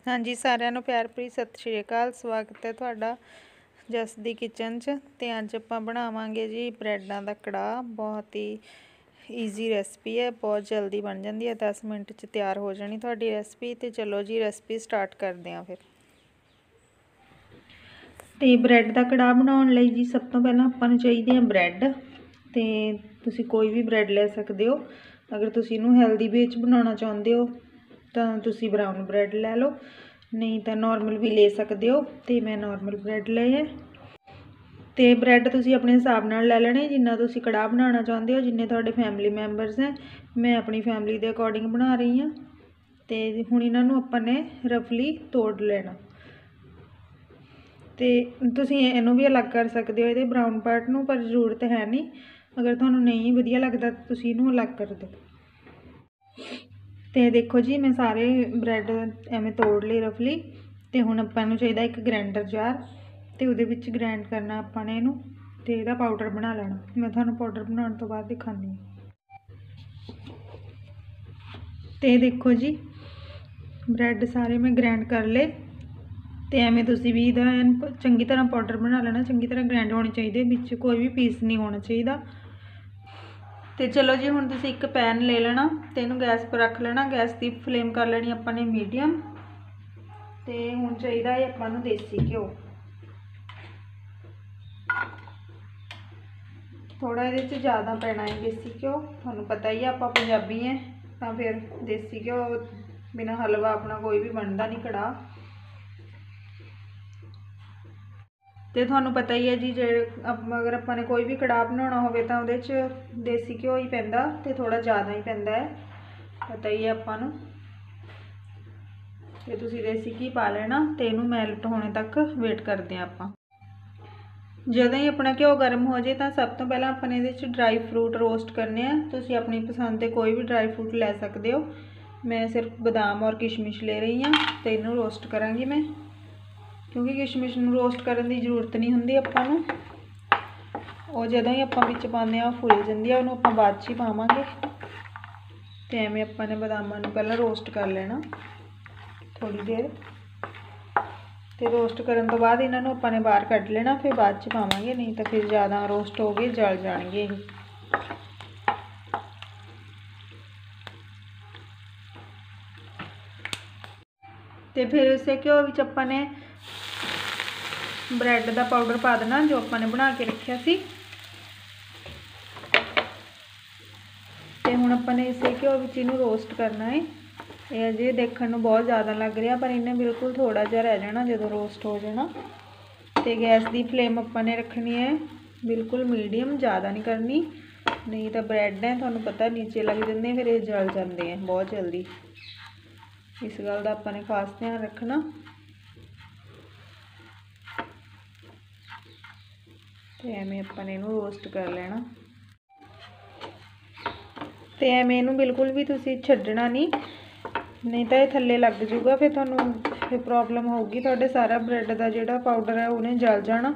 हाँ जी, सारिਆਂ ਨੂੰ ਪਿਆਰ ਭਰੀ ਸਤਿ ਸ਼੍ਰੀ ਅਕਾਲ। ਸਵਾਗਤ ਹੈ ਤੁਹਾਡਾ ਜਸ ਦੀ ਕਿਚਨ 'ਚ। ਤੇ ਅੱਜ ਆਪਾਂ ਬਣਾਵਾਂਗੇ ਜੀ ਬ੍ਰੈਡਾਂ ਦਾ ਕੜਾਹ। ਬਹੁਤ ਹੀ ਈਜ਼ੀ ਰੈਸਪੀ ਹੈ, ਬਹੁਤ ਜਲਦੀ ਬਣ ਜਾਂਦੀ ਹੈ, 10 ਮਿੰਟ 'ਚ ਤਿਆਰ ਹੋ ਜਾਣੀ ਤੁਹਾਡੀ ਰੈਸਪੀ। ਤੇ ਚਲੋ ਜੀ ਰੈਸਪੀ ਸਟਾਰਟ ਕਰਦੇ ਹਾਂ ਫਿਰ। ਤੇ ਬ੍ਰੈਡ ਦਾ ਕੜਾਹ ਬਣਾਉਣ ਲਈ ਜੀ ਸਭ ਤੋਂ ਪਹਿਲਾਂ ਆਪਾਂ ਨੂੰ ਚਾਹੀਦੇ ਆ ਬ੍ਰੈਡ। ਤੇ ਤੁਸੀਂ ਕੋਈ ਵੀ ਬ੍ਰੈਡ ਲੈ ਸਕਦੇ ਹੋ। ਅਗਰ ਤੁਸੀਂ ਇਹਨੂੰ ਹੈਲਦੀ ਵੇ 'ਚ ਬਣਾਉਣਾ ਚਾਹੁੰਦੇ ਹੋ ਤਾਂ ਤੁਸੀਂ ਬਰਾਊਨ ਬ੍ਰੈਡ ਲੈ ਲਓ, ਨਹੀਂ ਤਾਂ ਨੋਰਮਲ ਵੀ ਲੈ ਸਕਦੇ ਹੋ। ਤੇ ਮੈਂ ਨੋਰਮਲ ਬ੍ਰੈਡ ਲਏ ਹੈ। ਤੇ ਬ੍ਰੈਡ ਤੁਸੀਂ ਆਪਣੇ ਹਿਸਾਬ ਨਾਲ ਲੈ ਲੈਣੇ, ਜਿੰਨਾ ਤੁਸੀਂ ਕੜਾਹ ਬਣਾਉਣਾ ਚਾਹੁੰਦੇ ਹੋ, ਜਿੰਨੇ ਤੁਹਾਡੇ ਫੈਮਿਲੀ ਮੈਂਬਰਸ ਹੈ। ਮੈਂ ਆਪਣੀ ਫੈਮਿਲੀ ਦੇ ਅਕੋਰਡਿੰਗ ਬਣਾ ਰਹੀ ਹਾਂ। ਤੇ ਹੁਣ ਇਹਨਾਂ ਨੂੰ ਆਪਾਂ ਨੇ ਰਫਲੀ ਤੋੜ ਲੈਣਾ। ਤੇ ਤੁਸੀਂ ਇਹਨੂੰ ਵੀ ਅਲੱਗ ਕਰ ਸਕਦੇ ਹੋ, ਇਹਦੇ ਬਰਾਊਨ ਪਾਰਟ ਨੂੰ, ਪਰ ਜ਼ਰੂਰਤ ਹੈ ਨਹੀਂ। ਅਗਰ ਤੁਹਾਨੂੰ ਨਹੀਂ ਵਧੀਆ ਲੱਗਦਾ ਤੁਸੀਂ ਇਹਨੂੰ ਅਲੱਗ ਕਰ ਦਿਓ। ਤੇ ਦੇਖੋ ਜੀ ਮੈਂ ਸਾਰੇ ਬ੍ਰੈਡ ਐਵੇਂ ਤੋੜ ਲਏ ਰਫਲੀ। ਤੇ ਹੁਣ ਆਪਾਂ ਨੂੰ ਚਾਹੀਦਾ ਇੱਕ ਗ੍ਰੈਂਡਰ ਜਾਰ, ਤੇ ਉਹਦੇ ਵਿੱਚ ਗ੍ਰੈਂਡ ਕਰਨਾ ਆਪਾਂ ਨੇ ਇਹਨੂੰ, ਤੇ ਇਹਦਾ ਪਾਊਡਰ ਬਣਾ ਲੈਣਾ। ਮੈਂ ਤੁਹਾਨੂੰ ਪਾਊਡਰ ਬਣਾਉਣ ਤੋਂ ਬਾਅਦ ਦਿਖਾਉਂਦੀ ਹਾਂ। ਤੇ ਦੇਖੋ ਜੀ ਬ੍ਰੈਡ ਸਾਰੇ ਮੈਂ ਗ੍ਰੈਂਡ ਕਰ ਲਏ। ਤੇ ਐਵੇਂ ਤੁਸੀਂ ਵੀ ਇਹਦਾ ਚੰਗੀ ਤਰ੍ਹਾਂ ਪਾਊਡਰ ਬਣਾ ਲੈਣਾ, ਚੰਗੀ ਤਰ੍ਹਾਂ ਗ੍ਰੈਂਡ ਹੋਣੀ ਚਾਹੀਦੀ, ਵਿੱਚ ਕੋਈ ਵੀ ਪੀਸ ਨਹੀਂ ਹੋਣਾ ਚਾਹੀਦਾ। ਤੇ ਚਲੋ ਜੀ ਹੁਣ ਤੁਸੀਂ ਇੱਕ ਪੈਨ ਲੈ ਲੈਣਾ ਤੇ ਇਹਨੂੰ ਗੈਸ ਪਰ ਰੱਖ ਲੈਣਾ। ਗੈਸ ਦੀ ਫਲੇਮ ਕਰ ਲੈਣੀ ਆਪਾਂ ਨੇ ਮੀਡੀਅਮ। ਤੇ ਹੁਣ ਚਾਹੀਦਾ ਹੈ ਆਪਾਂ ਨੂੰ ਦੇਸੀ ਘਿਓ। ਥੋੜਾ ਇਹਦੇ 'ਚ ਜ਼ਿਆਦਾ ਪੈਣਾ ਹੈ ਦੇਸੀ ਘਿਓ, ਤੁਹਾਨੂੰ ਪਤਾ ਹੀ ਆ ਆਪਾਂ ਪੰਜਾਬੀ ਹੈ ਤਾਂ ਫਿਰ ਦੇਸੀ ਘਿਓ ਬਿਨਾਂ ਹਲਵਾ ਆਪਣਾ ਕੋਈ ਵੀ ਬਣਦਾ ਨਹੀਂ ਕੜਾਹ। ਤੇ ਤੁਹਾਨੂੰ ਪਤਾ ਹੀ ਹੈ ਜੀ, ਅਗਰ ਆਪਾਂ ਨੇ ਕੋਈ ਵੀ ਕੜਾਹ ਬਣਾਉਣਾ ਹੋਵੇ ਤਾਂ ਉਹਦੇ 'ਚ ਦੇਸੀ ਘਿਓ ਹੀ ਪੈਂਦਾ, ਤੇ ਥੋੜਾ ਜ਼ਿਆਦਾ ਹੀ ਪੈਂਦਾ ਹੈ, ਪਤਾ ਹੀ ਹੈ ਆਪਾਂ ਨੂੰ। ਤੇ ਤੁਸੀਂ ਦੇਸੀ ਘੀ ਪਾ ਲੈਣਾ ਤੇ ਇਹਨੂੰ ਮੈਲਟ ਹੋਣੇ ਤੱਕ ਵੇਟ ਕਰਦੇ ਹਾਂ ਆਪਾਂ। ਜਦੋਂ ਹੀ ਆਪਣਾ ਘਿਓ ਗਰਮ ਹੋ ਜਾਏ ਤਾਂ ਸਭ ਤੋਂ ਪਹਿਲਾਂ ਆਪਾਂ ਨੇ ਇਹਦੇ 'ਚ ਡਰਾਈ ਫਰੂਟ ਰੋਸਟ ਕਰਨੇ ਆ। ਤੁਸੀਂ ਆਪਣੀ ਪਸੰਦ ਦੇ ਕੋਈ ਵੀ ਡਰਾਈ ਫਰੂਟ ਲੈ ਸਕਦੇ ਹੋ। ਮੈਂ ਸਿਰਫ ਬਦਾਮ ਔਰ ਕਿਸ਼ਮਿਸ਼ ਲੈ ਰਹੀ ਹਾਂ ਤੇ ਇਹਨੂੰ ਰੋਸਟ ਕਰਾਂਗੀ ਮੈਂ, ਕਿਉਂਕਿ ਕਿਸ਼ਮਿਸ਼ ਨੂੰ ਰੋਸਟ ਕਰਨ ਦੀ ਜ਼ਰੂਰਤ ਨਹੀਂ ਹੁੰਦੀ ਆਪਾਂ ਨੂੰ। ਉਹ ਜਦੋਂ ਹੀ ਆਪਾਂ ਵਿੱਚ ਪਾਉਂਦੇ ਹਾਂ ਉਹ ਫੁੱਲ ਜਾਂਦੀ ਆ, ਉਹਨੂੰ ਆਪਾਂ ਬਾਅਦ 'ਚ ਹੀ ਪਾਵਾਂਗੇ। ਤੇ ਐਵੇਂ ਆਪਾਂ ਨੇ ਬਦਾਮਾਂ ਨੂੰ ਪਹਿਲਾਂ ਰੋਸਟ ਕਰ ਲੈਣਾ ਥੋੜ੍ਹੀ ਦੇਰ। ਤੇ ਰੋਸਟ ਕਰਨ ਤੋਂ ਬਾਅਦ ਇਹਨਾਂ ਨੂੰ ਆਪਾਂ ਨੇ ਬਾਹਰ ਕੱਢ ਲੈਣਾ, ਫਿਰ ਬਾਅਦ 'ਚ ਪਾਵਾਂਗੇ, ਨਹੀਂ ਤਾਂ ਫਿਰ ਜ਼ਿਆਦਾ ਰੋਸਟ ਹੋ ਗਏ ਜਲ ਜਾਣਗੇ ਇਹ। ਤੇ ਫਿਰ ਇਸੇ ਘਿਓ ਵਿੱਚ ਆਪਾਂ ਨੇ ਬ੍ਰੈਡ ਦਾ ਪਾਊਡਰ ਪਾ ਦੇਣਾ ਜੋ ਆਪਾਂ ਨੇ ਬਣਾ ਕੇ ਰੱਖਿਆ ਸੀ। ਤੇ ਹੁਣ ਆਪਾਂ ਨੇ ਇਸੇ ਘਿਓ ਵਿੱਚ ਇਹਨੂੰ ਰੋਸਟ ਕਰਨਾ ਹੈ। ਇਹ ਅਜੇ ਦੇਖਣ ਨੂੰ ਬਹੁਤ ਜ਼ਿਆਦਾ ਲੱਗ ਰਿਹਾ, ਪਰ ਇਹਨੇ ਬਿਲਕੁਲ ਥੋੜਾ ਜਿਹਾ ਰਹਿ ਜਾਣਾ ਜਦੋਂ ਰੋਸਟ ਹੋ ਜਾਣਾ। ਤੇ ਗੈਸ ਦੀ ਫਲੇਮ ਆਪਾਂ ਨੇ ਰੱਖਣੀ ਹੈ ਬਿਲਕੁਲ ਮੀਡੀਅਮ, ਜ਼ਿਆਦਾ ਨਹੀਂ ਕਰਨੀ, ਨਹੀਂ ਤਾਂ ਬ੍ਰੈਡ ਹੈ ਤੁਹਾਨੂੰ ਪਤਾ ਨੀਚੇ ਲੱਗ ਜਾਂਦੇ, ਫਿਰ ਇਹ ਜਲ ਜਾਂਦੇ ਆ ਬਹੁਤ ਜਲਦੀ। ਇਸ ਗੱਲ ਦਾ ਆਪਾਂ ਨੇ ਖਾਸ ਧਿਆਨ ਰੱਖਣਾ। ਤੇ ਐਵੇਂ ਆਪਾਂ ਨੇ ਇਹਨੂੰ ਰੋਸਟ ਕਰ ਲੈਣਾ। ਤੇ ਐਵੇਂ ਇਹਨੂੰ ਬਿਲਕੁਲ ਵੀ ਤੁਸੀਂ ਛੱਡਣਾ ਨਹੀਂ ਤਾਂ ਇਹ ਥੱਲੇ ਲੱਗ ਜੂਗਾ, ਫਿਰ ਤੁਹਾਨੂੰ ਫਿਰ ਪ੍ਰੋਬਲਮ ਹੋਊਗੀ, ਤੁਹਾਡੇ ਸਾਰਾ ਬ੍ਰੈਡ ਦਾ ਜਿਹੜਾ ਪਾਊਡਰ ਹੈ ਉਹਨੇ ਜਲ ਜਾਣਾ।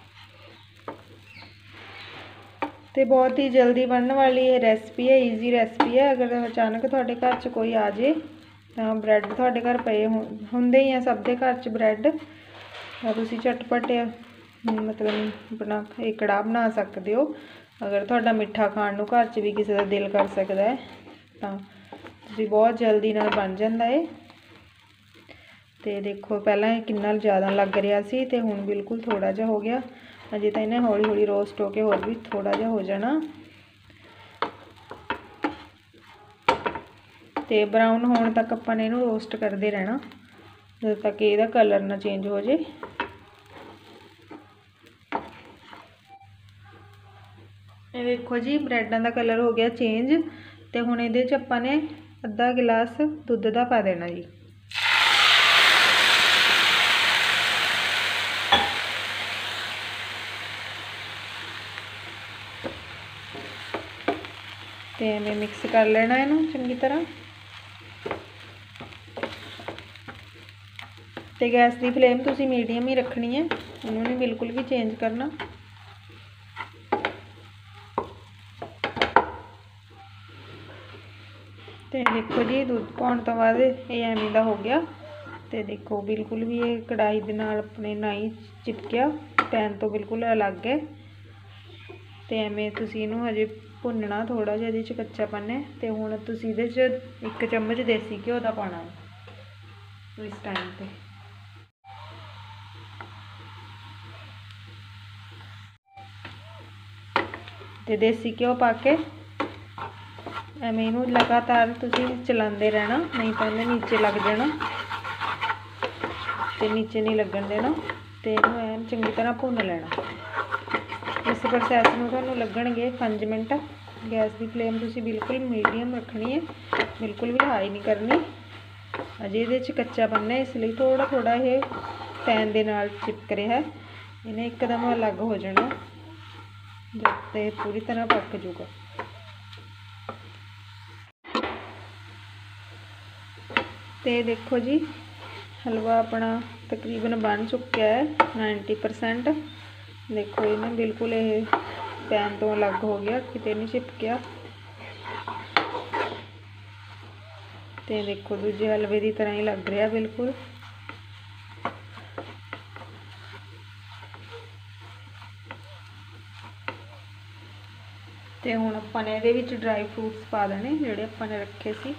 ਤੇ ਬਹੁਤ ਹੀ ਜਲਦੀ ਬਣਨ ਵਾਲੀ ਇਹ ਰੈਸਪੀ ਹੈ, ਈਜ਼ੀ ਰੈਸਪੀ ਹੈ। ਅਗਰ ਅਚਾਨਕ ਤੁਹਾਡੇ ਘਰ 'ਚ ਕੋਈ ਆ ਜੇ ਤਾਂ ਬ੍ਰੈਡ ਤੁਹਾਡੇ ਘਰ ਪਏ ਹੁੰਦੇ ਹੀ ਆ, ਸਭ ਦੇ ਘਰ 'ਚ ਬ੍ਰੈਡ, ਤਾਂ ਤੁਸੀਂ ਝਟਪਟ ਮਤਲਬ ਆਪਣਾ ਇਹ ਕੜਾਹ ਬਣਾ ਸਕਦੇ ਹੋ। ਅਗਰ ਤੁਹਾਡਾ ਮਿੱਠਾ ਖਾਣ ਨੂੰ ਘਰ 'ਚ ਵੀ ਕਿਸੇ ਦਾ ਦਿਲ ਕਰ ਸਕਦਾ ਹੈ ਤਾਂ ਤੁਸੀਂ ਬਹੁਤ ਜਲਦੀ ਨਾਲ ਬਣ ਜਾਂਦਾ ਹੈ। ਤੇ ਦੇਖੋ ਪਹਿਲਾਂ ਇਹ ਕਿੰਨਾ ਜ਼ਿਆਦਾ ਲੱਗ ਰਿਹਾ ਸੀ ਤੇ ਹੁਣ ਬਿਲਕੁਲ ਥੋੜਾ ਜਿਹਾ ਹੋ ਗਿਆ। ਅਜੇ ਤਾਂ ਇਹਨੇ ਹੌਲੀ ਹੌਲੀ ਰੋਸਟ ਹੋ ਕੇ ਹੋਰ ਵੀ ਥੋੜਾ ਜਿਹਾ ਹੋ ਜਾਣਾ। ਤੇ ਬਰਾਊਨ ਹੋਣ ਤੱਕ ਆਪਾਂ ਨੇ ਇਹਨੂੰ ਰੋਸਟ ਕਰਦੇ ਰਹਿਣਾ ਜਦੋਂ ਤੱਕ ਇਹਦਾ ਕਲਰ ਨਾ ਚੇਂਜ ਹੋ ਜੇ। ਇਹ ਦੇਖੋ ਜੀ ਬ੍ਰੈਡਾਂ ਦਾ ਕਲਰ ਹੋ ਗਿਆ ਚੇਂਜ। ਤੇ ਹੁਣ ਇਹਦੇ 'ਚ ਆਪਾਂ ਨੇ ਅੱਧਾ ਗਿਲਾਸ ਦੁੱਧ ਦਾ ਪਾ ਦੇਣਾ ਜੀ। ਤੇ ਐਵੇਂ ਮਿਕਸ ਕਰ ਲੈਣਾ ਇਹਨੂੰ ਚੰਗੀ ਤਰ੍ਹਾਂ। ਤੇ ਗੈਸ ਦੀ ਫਲੇਮ ਤੁਸੀਂ ਮੀਡੀਅਮ ਹੀ ਰੱਖਣੀ ਹੈ, ਉਹਨੂੰ ਨਹੀਂ ਬਿਲਕੁਲ ਵੀ ਚੇਂਜ ਕਰਨਾ। ਤੇ ਦੇਖੋ ਜੀ ਦੁੱਧ ਪਾਉਣ ਤੋਂ ਬਾਅਦ ਇਹ ਐਵੇਂ ਦਾ ਹੋ ਗਿਆ। तो देखो बिल्कुल भी ये कढ़ाई दे नाल अपने ना ही चिपकिया, पैन तो बिल्कुल अलग है। तो एवें तुसीं इहनूं हजे भुनना, थोड़ा जिहा इहदे च कच्चापन है। तो हुण तुसीं इहदे च 1 चम्मच देसी घ्यो दा पाना है इस टाइम पे। ते देसी घ्यो पा के एवें इहनूं लगातार तुसीं चलाते रहना, नहीं तो इहने नीचे लग जाना। तो नीचे नहीं लगन देना, तो इहनूं ऐन चंगी तरह भुन लेना। इस प्रोसैस नूं तुहानूं लगणगे 5 मिनट। गैस की फ्लेम तुसीं बिल्कुल मीडियम रखनी है, बिल्कुल भी हाई नहीं करनी। अजे इहदे च कच्चापन है, इसलिए थोड़ा थोड़ा ये पैन दे नाल चिपक रहा है। इन्हें एकदम अलग हो जाना जब तक पूरी तरह पक जूगा। तो देखो जी हलवा अपना तकरीबन बन चुका है 90%। देखो इन्हें बिल्कुल ये पैन तो अलग हो गया, किते नहीं चिपकिया। तो देखो दूजे हलवे की तरह ही लग रहा बिल्कुल। तो हुण आपां ने इहदे विच ड्राई फ्रूट्स पा देने जिहड़े आपां ने रखे सी।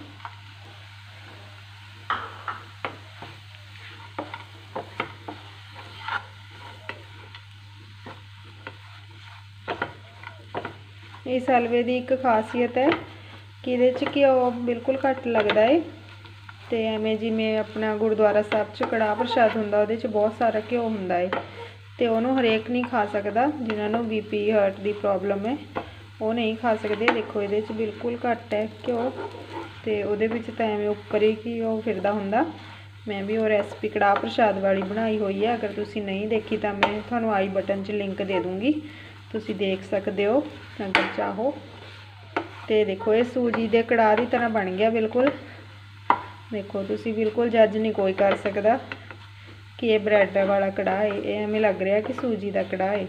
इस हलवे की एक खासियत है कि इहदे च घ्यो बिल्कुल घट लगता है। तो एवें जिवें अपना गुरुद्वारा साहब च कड़ाह प्रशाद हुंदा, उहदे च बहुत सारा घ्यो हुंदा है। तो उन्होंने हरेक नहीं खा सकता, जिन्होंने बीपी हार्ट की प्रॉब्लम है वो नहीं खा सकते। देखो ये बिल्कुल घट है घ्यो, तो वो तो एवें उपर ही घ्यो फिरदा हुंदा। मैं भी वो रेसिपी कड़ाह प्रशाद वाली बनाई हुई है, अगर तुसी नहीं देखी तो मैं तुहानूं आई बटन च लिंक दे दूँगी, तुसी देख सकते हो अगर चाहो। तो देखो ये सूजी के कड़ाह की तरह बन गया बिल्कुल। देखो तुसी बिल्कुल जज नहीं कोई कर सकता कि ये ब्रैड वाला कड़ाह है, एवें लग रहा कि सूजी का कड़ाह है।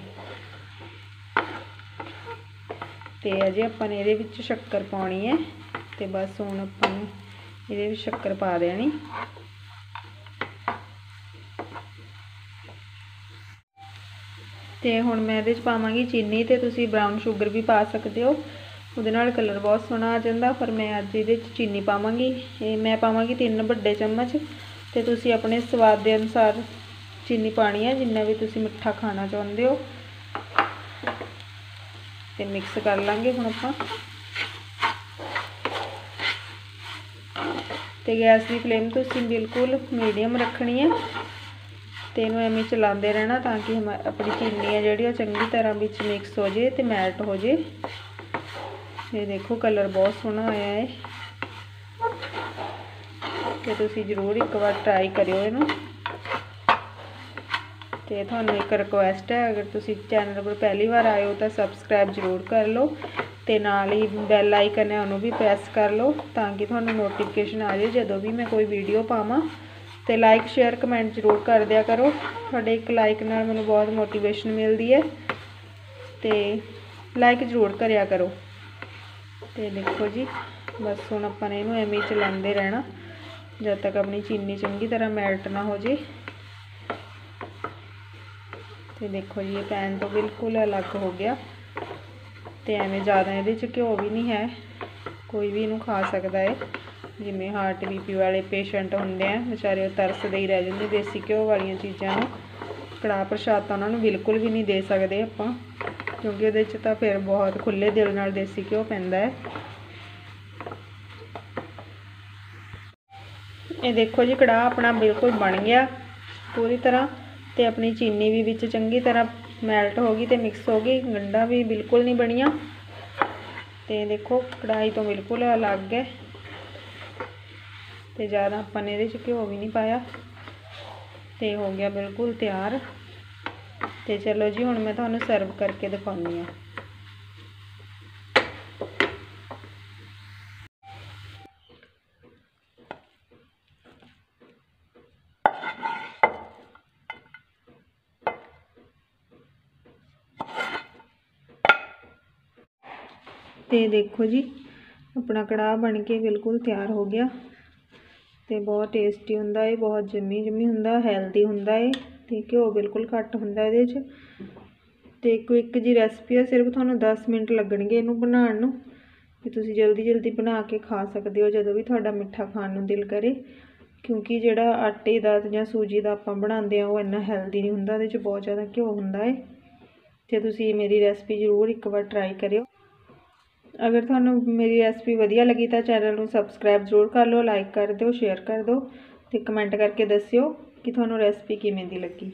तो अजे आपां ने इहदे विच शक्कर पाउणी है, तो बस हुण आपां ने इहदे विच शक्कर पा देनी। तो हुण मैं इहदे च पावांगी चीनी, तो तुसी ब्राउन शुगर भी पा सकते हो, उहदे नाल कलर बहुत सोहना आ जांदा। पर मैं अज इहदे च चीनी पावांगी, मैं पावांगी 3 वड्डे चम्मच। तो तुसी अपने स्वाद के अनुसार चीनी पानी है, जिन्ना भी तुसी मिठा खाना चाहुंदे हो। तो मिक्स कर लांगे हुण आपां। तो गैस की फ्लेम तुसी बिल्कुल मीडियम रखनी है। तो इनू एवें चलाते रहना ताकि हम अपनी चीनी है जिहड़ी चंगी तरह विच मिक्स हो जाए तो मैल्ट हो जाए। ये देखो कलर बहुत सोहना आया है। तो तुसी जरूर एक बार ट्राई करियो इनू। तो तुहानूं एक रिक्वेस्ट है, अगर तुसी चैनल पर पहली बार आए हो तो सबसक्राइब जरूर कर लो, तो नाल ही बैल आइकन है उन्होंने भी प्रेस कर लो ताकि तुहानूं नोटिफिकेशन आ जाए जदों भी मैं कोई वीडियो पावां। तो लाइक शेयर कमेंट जरूर कर दिया करो, तुहाडे एक लाइक नाल मैनूं बहुत मोटिवेशन मिलती है। तो लाइक जरूर करिया करो। तो देखो जी बस हुण आपां ने इहनूं एवें चलाते रहना जब तक अपनी चीनी चंगी तरह मैल्ट ना हो जाए। तो देखो जी ये पैन तो बिल्कुल अलग हो गया। तो एवें ज़्यादा ये घ्यो भी नहीं है, कोई भी इनू खा सकता है। जिमें हार्ट बीपी वाले पेशेंट होंगे हैं बेचारे तरसदे ही रह जाते देसी घ्यो वाली चीज़ों को। कड़ाह प्रशाद तो उन्होंने बिल्कुल भी नहीं दे सकते आपां, क्योंकि वो तो फिर बहुत खुले दिल नाल देसी घ्यो पैंदा है। ये देखो जी कड़ाह अपना बिल्कुल बन गया पूरी तरह। तो अपनी चीनी भी विच चंगी तरह मैल्ट हो गई तो मिक्स हो गई, गंढा भी बिल्कुल नहीं बनिया। तो देखो कढ़ाई तो बिल्कुल अलग है। तो ज़्यादा अपन ने घ्यो भी नहीं पाया। तो हो गया बिल्कुल तैयार। तो चलो जी हुण मैं तुहानूं सर्व करके दिखाउंदी हां। तो देखो जी अपना कड़ाह बन के बिल्कुल तैयार हो गया। ਤੇ ਬਹੁਤ ਟੇਸਟੀ ਹੁੰਦਾ ਹੈ, ਬਹੁਤ ਜੰਮੀ ਹੁੰਦਾ, ਹੈਲਦੀ ਹੁੰਦਾ ਹੈ ਤੇ ਘਿਓ ਬਿਲਕੁਲ ਘੱਟ ਹੁੰਦਾ ਇਹਦੇ 'ਚ। ਤੇ ਕੁਇਕ ਜੀ ਰੈਸਪੀ ਹੈ, ਸਿਰਫ ਤੁਹਾਨੂੰ 10 ਮਿੰਟ ਲੱਗਣਗੇ ਇਹਨੂੰ ਬਣਾਉਣ ਨੂੰ ਤੇ ਤੁਸੀਂ ਜਲਦੀ ਜਲਦੀ ਬਣਾ ਕੇ ਖਾ ਸਕਦੇ ਹੋ ਜਦੋਂ ਵੀ ਤੁਹਾਡਾ ਮਿੱਠਾ ਖਾਣ ਨੂੰ ਦਿਲ ਕਰੇ। ਕਿਉਂਕਿ ਜਿਹੜਾ ਆਟੇ ਦਾ ਜਾਂ ਸੂਜੀ ਦਾ ਆਪਾਂ ਬਣਾਉਂਦੇ ਆ ਉਹ ਇੰਨਾ ਹੈਲਦੀ ਨਹੀਂ ਹੁੰਦਾ, ਇਹਦੇ 'ਚ ਬਹੁਤ ਜ਼ਿਆਦਾ ਘਿਓ ਹੁੰਦਾ ਹੈ। ਤੇ ਤੁਸੀਂ ਮੇਰੀ ਰੈਸਪੀ ਜ਼ਰੂਰ ਇੱਕ ਵਾਰ ਟਰਾਈ ਕਰਿਓ। अगर थानू मेरी रेसिपी वधिया लगी तो चैनल में सबसक्राइब जरूर कर लो, लाइक कर दो, शेयर कर दो तो कमेंट करके दस्यो कि थानू रेसिपी किवें दी लगी।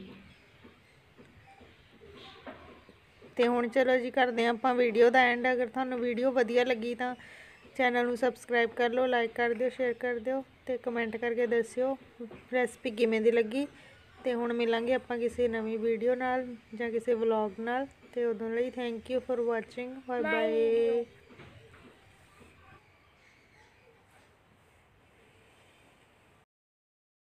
तो हुण चलो जी करते हैं आपां वीडियो दा एंड। अगर थानू वीडियो वधिया लगी तो चैनल में सबसक्राइब कर लो, लाइक कर दो, शेयर कर दो तो कमेंट करके दस्यो रेसिपी किवें दी लगी। तो हुण मिलांगे आपां किसी नवीं वीडियो नाल जां किसी व्लॉग नाल। तो उदों लई thank you for watching. Bye bye.